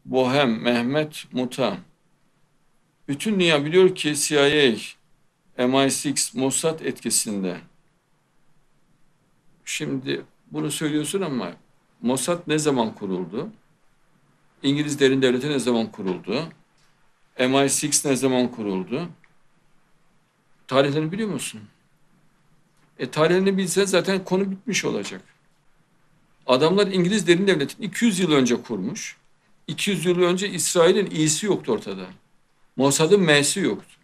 Bohem, Mehmet Muta. Bütün dünya biliyor ki CIA, MI6, Mossad etkisinde. Şimdi bunu söylüyorsun ama Mossad ne zaman kuruldu? İngiliz derin devleti ne zaman kuruldu? MI6 ne zaman kuruldu? Tarihlerini biliyor musun? Tarihlerini bilsen zaten konu bitmiş olacak. Adamlar İngiliz derin devletini 200 yıl önce kurmuş. 200 yıl önce İsrail'in iyisi yoktu ortada. Mossad'ın M'si yoktu.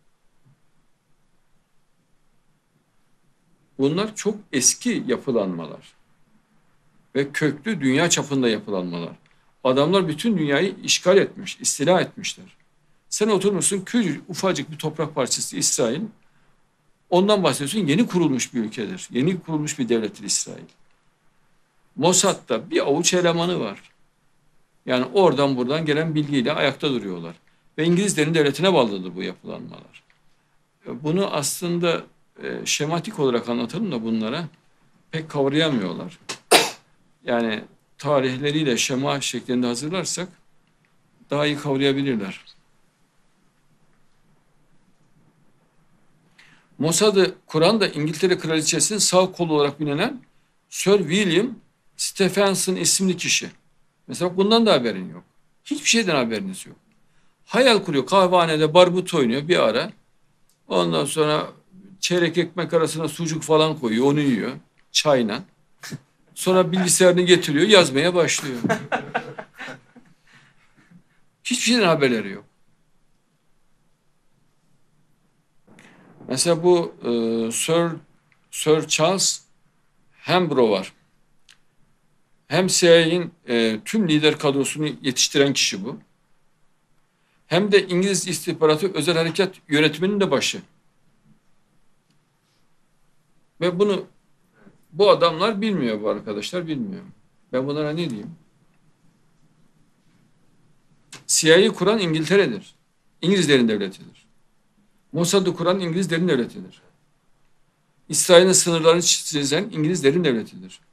Bunlar çok eski yapılanmalar ve köklü dünya çapında yapılanmalar. Adamlar bütün dünyayı işgal etmiş, istila etmişler. Sen oturmuşsun küçücük ufacık bir toprak parçası İsrail. Ondan bahsediyorsun, yeni kurulmuş bir ülkedir. Yeni kurulmuş bir devlettir İsrail. Mossad'da bir avuç elemanı var. Yani oradan buradan gelen bilgiyle ayakta duruyorlar. Ve İngilizlerin devletine bağladı bu yapılanmalar. Bunu aslında şematik olarak anlatalım da bunlara pek kavrayamıyorlar. Yani tarihleriyle şema şeklinde hazırlarsak daha iyi kavrayabilirler. Mossad'ı kuran da İngiltere Kraliçesi'nin sağ kolu olarak bilinen Sir William Stephenson isimli kişi. Mesela bundan da haberin yok. Hiçbir şeyden haberiniz yok. Hayal kuruyor. Kahvehanede barbut oynuyor bir ara. Ondan sonra çeyrek ekmek arasına sucuk falan koyuyor. Onu yiyor. Çayla. Sonra bilgisayarını getiriyor. Yazmaya başlıyor. Hiçbir şeyden haberleri yok. Mesela bu Sir Charles Hambro var. Hem CIA'nin tüm lider kadrosunu yetiştiren kişi bu. Hem de İngiliz istihbaratı özel harekat yönetiminin de başı. Ve bunu bu adamlar bilmiyor, bu arkadaşlar bilmiyor. Ben bunlara ne diyeyim? CIA'yı kuran İngiltere'dir. İngilizlerin devletidir. Mossad'ı kuran İngilizlerin devletidir. İsrail'in sınırlarını çizen İngilizlerin devletidir.